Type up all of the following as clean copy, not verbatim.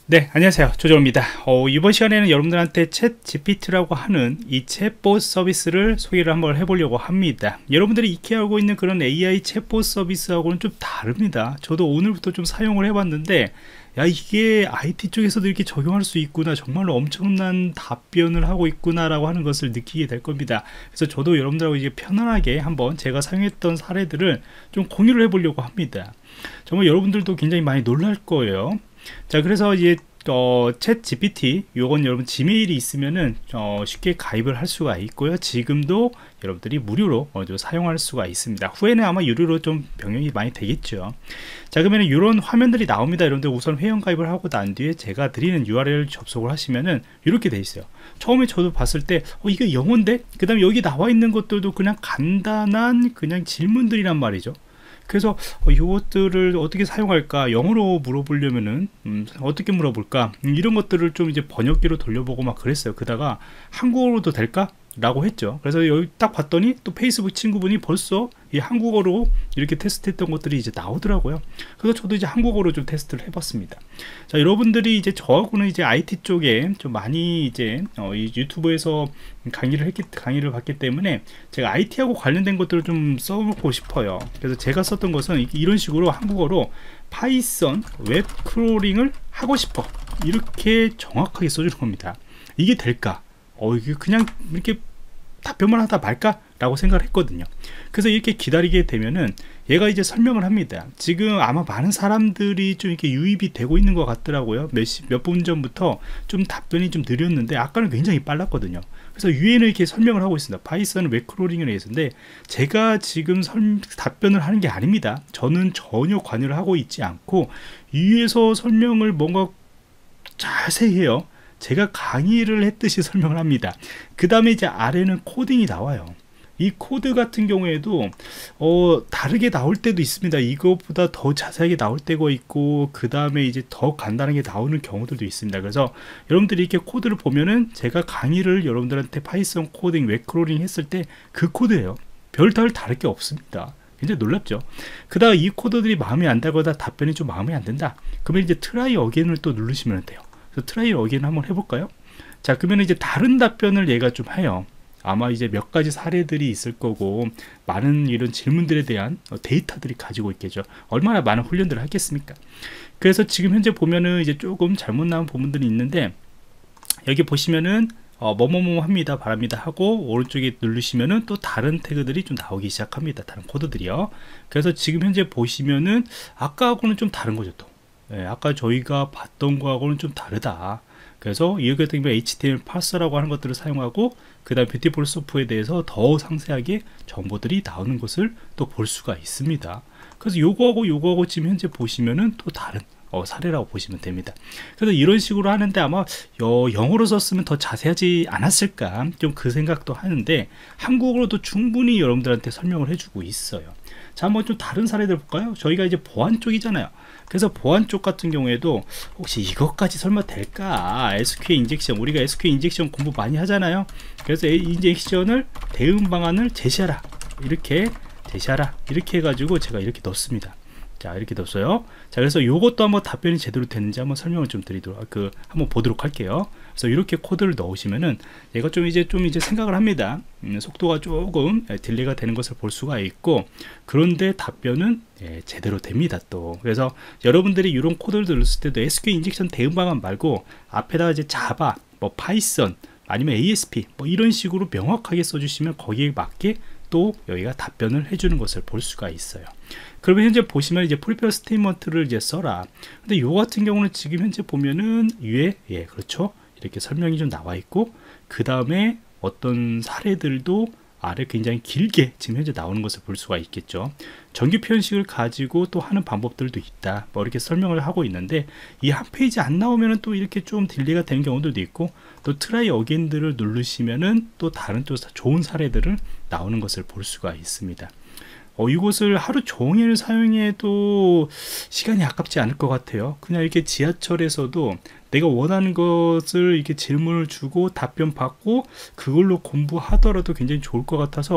네, 안녕하세요. 조정입니다. 이번 시간에는 여러분들한테 챗 GPT라고 하는 이 챗봇 서비스를 소개를 한번 해보려고 합니다. 여러분들이 익히 알고 있는 그런 AI 챗봇 서비스하고는 좀 다릅니다. 저도 오늘부터 좀 사용을 해봤는데, 야, 이게 IT 쪽에서도 이렇게 적용할 수 있구나, 정말로 엄청난 답변을 하고 있구나라고 하는 것을 느끼게 될 겁니다. 그래서 저도 여러분들하고 이제 편안하게 한번 제가 사용했던 사례들을 좀 공유를 해보려고 합니다. 정말 여러분들도 굉장히 많이 놀랄 거예요. 자, 그래서 이제 챗 GPT, 요건 여러분 지메일이 있으면은 쉽게 가입을 할 수가 있고요. 지금도 여러분들이 무료로 사용할 수가 있습니다. 후에는 아마 유료로 좀 병행이 많이 되겠죠. 자, 그러면 이런 화면들이 나옵니다. 여러분들 우선 회원 가입을 하고 난 뒤에 제가 드리는 URL 접속을 하시면은 이렇게 돼 있어요. 처음에 저도 봤을 때 이게 영어인데, 그 다음에 여기 나와 있는 것들도 그냥 간단한 그냥 질문들이란 말이죠. 그래서 이것들을 어떻게 사용할까, 영어로 물어보려면은 어떻게 물어볼까, 이런 것들을 좀 이제 번역기로 돌려보고 막 그랬어요. 그다가 한국어로도 될까? 라고 했죠. 그래서 여기 딱 봤더니 또 페이스북 친구분이 벌써 이 한국어로 이렇게 테스트했던 것들이 이제 나오더라고요. 그래서 저도 이제 한국어로 좀 테스트를 해봤습니다. 자, 여러분들이 이제 저하고는 이제 IT 쪽에 좀 많이 이제 이 유튜브에서 강의를 받기 때문에 제가 IT하고 관련된 것들을 좀 써보고 싶어요. 그래서 제가 썼던 것은 이런 식으로 한국어로 파이썬 웹 크롤링을 하고 싶어, 이렇게 정확하게 써주는 겁니다. 이게 될까? 이게 그냥 이렇게 답변만 하다 말까? 라고 생각을 했거든요. 그래서 이렇게 기다리게 되면은 얘가 이제 설명을 합니다. 지금 아마 많은 사람들이 좀 이렇게 유입이 되고 있는 것 같더라고요. 몇 분 전부터 좀 답변이 좀 느렸는데 아까는 굉장히 빨랐거든요. 그래서 위에는 이렇게 설명을 하고 있습니다. 파이썬 웹크롤링을 했는데 제가 지금 답변을 하는 게 아닙니다. 저는 전혀 관여를 하고 있지 않고 위에서 설명을 뭔가 자세히 해요. 제가 강의를 했듯이 설명을 합니다. 그 다음에 이제 아래는 코딩이 나와요. 이 코드 같은 경우에도 다르게 나올 때도 있습니다. 이것보다 더 자세하게 나올 때가 있고, 그 다음에 이제 더 간단하게 나오는 경우들도 있습니다. 그래서 여러분들이 이렇게 코드를 보면은 제가 강의를 여러분들한테 파이썬 코딩 웹크롤링 했을 때 그 코드예요. 별다를 다를 게 없습니다. 굉장히 놀랍죠. 그다음 이 코드들이 마음에 안 들거나 답변이 좀 마음에 안 든다, 그러면 이제 트라이 어게인을 또 누르시면 돼요. 트라이 어게인 한번 해볼까요? 자, 그러면 이제 다른 답변을 얘가 좀 해요. 아마 이제 몇 가지 사례들이 있을 거고, 많은 이런 질문들에 대한 데이터들이 가지고 있겠죠. 얼마나 많은 훈련들을 하겠습니까? 그래서 지금 현재 보면은 이제 조금 잘못 나온 부분들이 있는데, 여기 보시면은 뭐뭐뭐 합니다, 바랍니다 하고 오른쪽에 누르시면은 또 다른 태그들이 좀 나오기 시작합니다. 다른 코드들이요. 그래서 지금 현재 보시면은 아까하고는 좀 다른 거죠. 또 아까 저희가 봤던 거하고는 좀 다르다. 그래서 이 같은 경우에 HTML 파서라고 하는 것들을 사용하고, 그 다음 뷰티풀 소프에 대해서 더 상세하게 정보들이 나오는 것을 또 볼 수가 있습니다. 그래서 요거하고 지금 현재 보시면은 또 다른 사례라고 보시면 됩니다. 그래서 이런 식으로 하는데 아마 영어로 썼으면 더 자세하지 않았을까, 좀 그 생각도 하는데 한국어로도 충분히 여러분들한테 설명을 해주고 있어요. 자, 한번 좀 다른 사례들 볼까요? 저희가 이제 보안 쪽이잖아요. 그래서 보안 쪽 같은 경우에도 혹시 이것까지 설마 될까? SQL 인젝션, 우리가 SQL 인젝션 공부 많이 하잖아요. 그래서 인젝션을 대응 방안을 제시하라, 이렇게 해가지고 제가 이렇게 넣습니다. 자, 이렇게 넣었어요. 자, 그래서 요것도 한번 답변이 제대로 되는지 한번 설명을 좀 드리도록, 한번 보도록 할게요. 그래서 이렇게 코드를 넣으시면은 얘가 좀 이제 생각을 합니다. 속도가 조금 딜레이가 되는 것을 볼 수가 있고, 그런데 답변은 제대로 됩니다. 또 그래서 여러분들이 이런 코드를 넣었을 때도 SQL 인젝션 대응 방안 말고 앞에다가 이제 자바, 뭐 파이썬, 아니면 ASP 뭐 이런 식으로 명확하게 써주시면 거기에 맞게 또 여기가 답변을 해주는 것을 볼 수가 있어요. 그러면 현재 보시면 이제 프리페어 스테이트먼트를 이제 써라. 근데 요 같은 경우는 지금 현재 보면은 위에 그렇죠, 이렇게 설명이 좀 나와 있고, 그 다음에 어떤 사례들도 아래 굉장히 길게 지금 현재 나오는 것을 볼 수가 있겠죠. 정규 표현식을 가지고 또 하는 방법들도 있다, 뭐 이렇게 설명을 하고 있는데, 이 한 페이지 안 나오면은 또 이렇게 좀 딜레이가 되는 경우들도 있고, 또 트라이 어게인들을 누르시면은 또 다른 또 좋은 사례들을 나오는 것을 볼 수가 있습니다. 이곳을 하루 종일 사용해도 시간이 아깝지 않을 것 같아요. 그냥 이렇게 지하철에서도 내가 원하는 것을 이렇게 질문을 주고 답변 받고 그걸로 공부하더라도 굉장히 좋을 것 같아서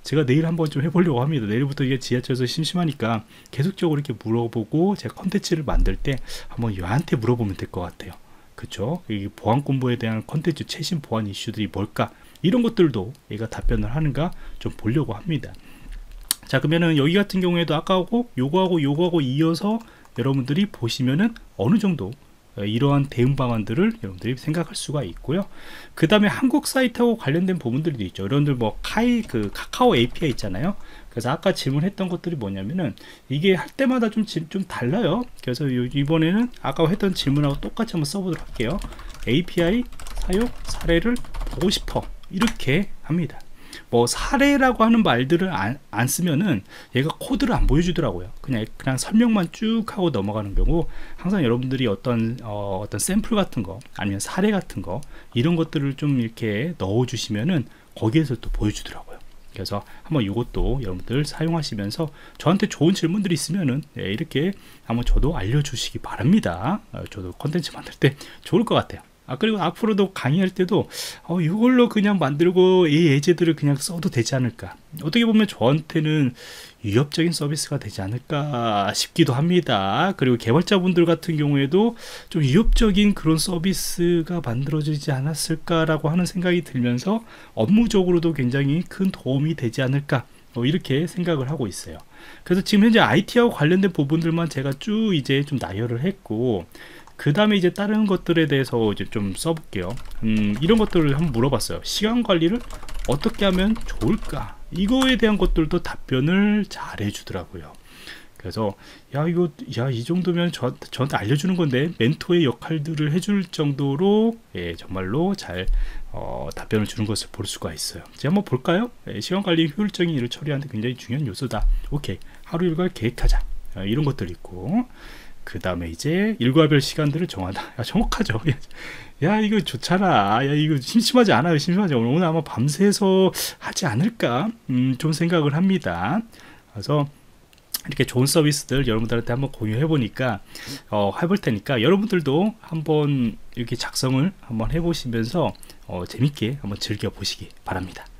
제가 내일 한번 좀 해보려고 합니다. 내일부터 이게 지하철에서 심심하니까 계속적으로 이렇게 물어보고 제가 컨텐츠를 만들 때 한번 얘한테 물어보면 될 것 같아요. 그쵸? 이 보안 공부에 대한 컨텐츠 최신 보안 이슈들이 뭘까? 이런 것들도 얘가 답변을 하는가 좀 보려고 합니다. 자, 그러면은 여기 같은 경우에도 아까하고 요거하고 이어서 여러분들이 보시면은 어느 정도 이러한 대응 방안들을 여러분들이 생각할 수가 있고요. 그 다음에 한국 사이트하고 관련된 부분들도 있죠. 여러분들 뭐 카카오 API 있잖아요. 그래서 아까 질문했던 것들이 뭐냐면은 이게 할 때마다 좀 달라요. 그래서 이번에는 아까 했던 질문하고 똑같이 한번 써보도록 할게요. API 사용 사례를 보고 싶어, 이렇게 합니다. 뭐 사례라고 하는 말들을 안 쓰면은 얘가 코드를 안 보여주더라고요. 그냥 설명만 쭉 하고 넘어가는 경우, 항상 여러분들이 어떤 샘플 같은 거 아니면 사례 같은 거 이런 것들을 좀 이렇게 넣어 주시면은 거기에서 또 보여주더라고요. 그래서 한번 이것도 여러분들 사용하시면서 저한테 좋은 질문들이 있으면은 이렇게 한번 저도 알려주시기 바랍니다. 저도 컨텐츠 만들 때 좋을 것 같아요. 그리고 앞으로도 강의할 때도 이걸로 그냥 만들고 이 예제들을 그냥 써도 되지 않을까, 어떻게 보면 저한테는 위협적인 서비스가 되지 않을까 싶기도 합니다. 그리고 개발자분들 같은 경우에도 좀 위협적인 그런 서비스가 만들어지지 않았을까라고 하는 생각이 들면서 업무적으로도 굉장히 큰 도움이 되지 않을까, 이렇게 생각을 하고 있어요. 그래서 지금 현재 IT하고 관련된 부분들만 제가 쭉 이제 좀 나열을 했고, 그 다음에 이제 다른 것들에 대해서 이제 좀 써볼게요. 이런 것들을 한번 물어봤어요. 시간 관리를 어떻게 하면 좋을까, 이거에 대한 것들도 답변을 잘 해주더라고요. 그래서 이 정도면 저한테 알려주는 건데, 멘토의 역할들을 해줄 정도로 정말로 잘 답변을 주는 것을 볼 수가 있어요. 제가 한번 볼까요? 시간 관리 효율적인 일을 처리하는 데 굉장히 중요한 요소다. 오케이, 하루 일과를 계획하자. 이런 것들이 있고, 그 다음에 이제 일과별 시간들을 정하다. 정확하죠. 이거 좋잖아. 이거 심심하지 않아요. 심심하지 않아요. 오늘 아마 밤새서 하지 않을까 좀 생각을 합니다. 그래서 이렇게 좋은 서비스들 여러분들한테 한번 공유해 보니까 해볼 테니까 여러분들도 한번 이렇게 작성을 한번 해보시면서 재밌게 한번 즐겨 보시기 바랍니다.